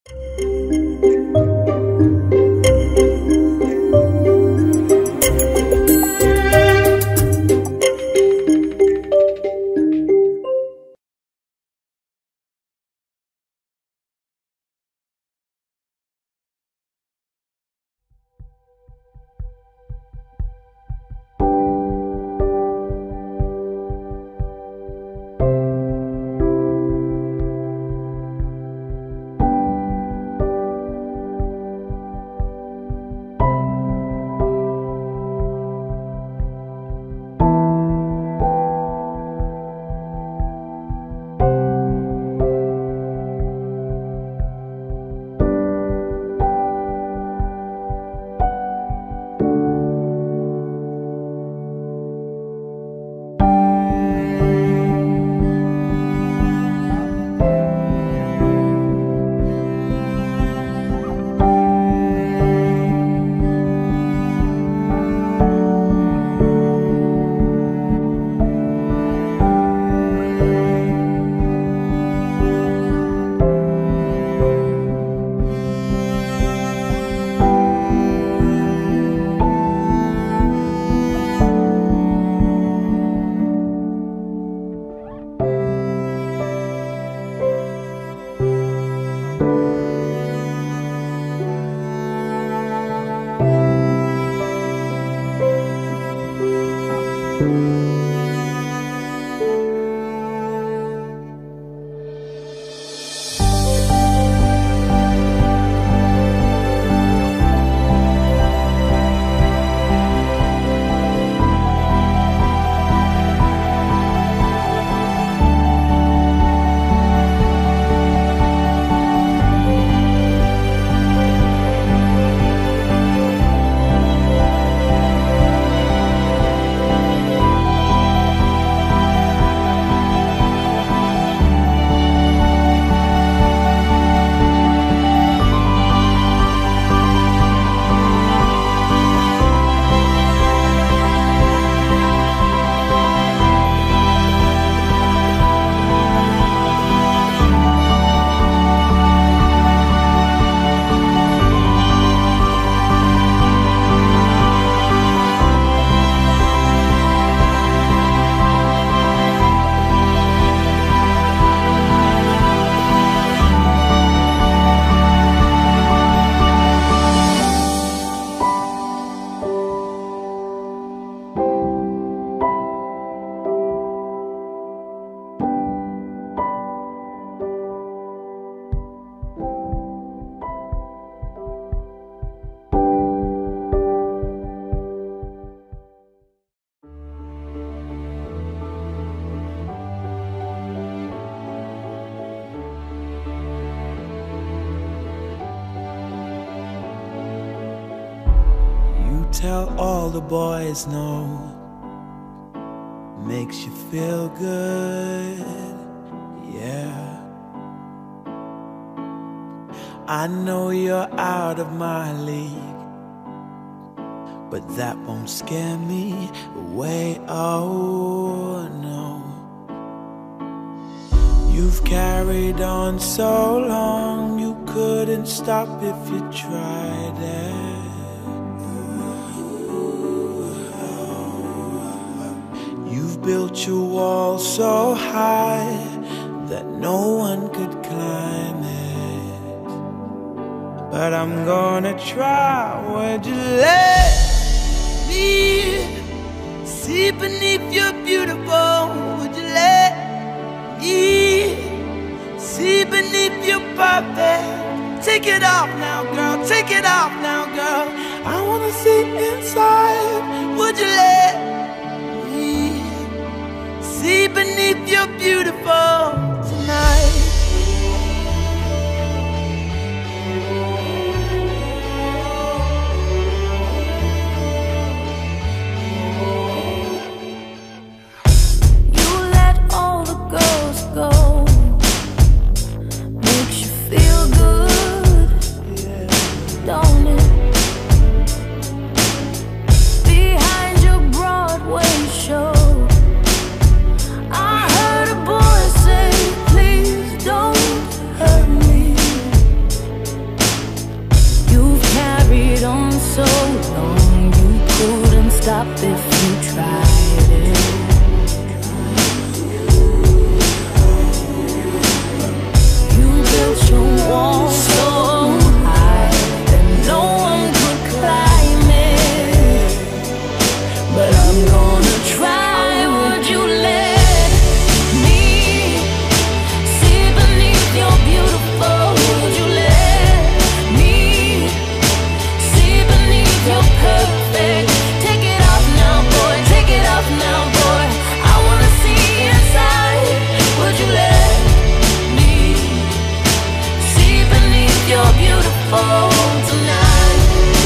Tell all the boys no, makes you feel good, yeah. I know you're out of my league, but that won't scare me away, oh no. You've carried on so long, you couldn't stop if you tried it. Built your wall so high that no one could climb it. But I'm gonna try. Would you let me see beneath your beautiful? Would you let me see beneath your perfect? Take it off now, girl. Take it off now, girl. I wanna see inside. Would you let see beneath your beautiful tonight? You let all the girls go, makes you feel good, don't it? Behind your Broadway show, I heard a boy say, please so long, you couldn't stop if you tried it. You built your wall so high that no one could climb it. But I'm gonna try. Would you let me see beneath your beautiful? Would you let me see beneath your perfect? Take it off now, boy. Take it off now, boy. I wanna see inside. Would you let me see beneath your beautiful tonight?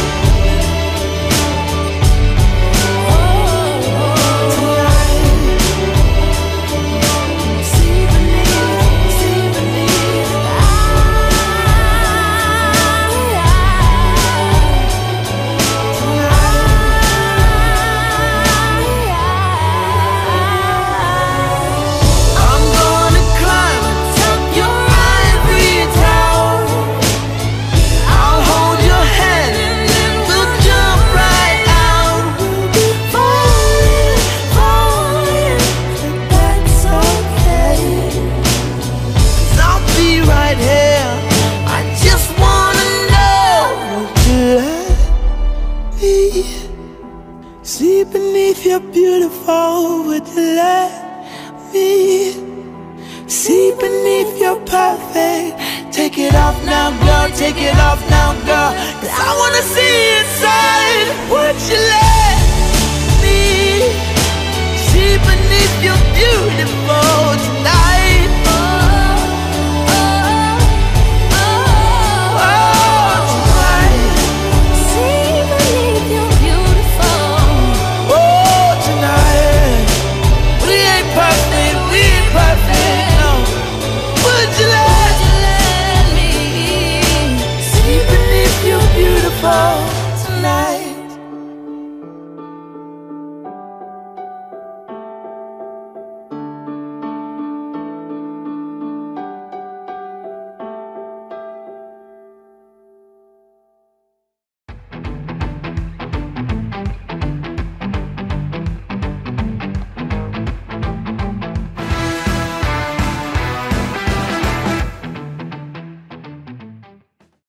See beneath your beautiful, would you let me see beneath your perfect? Take it off now, girl, take it off now, girl, 'cause I wanna see inside. Would you let me see beneath your beautiful?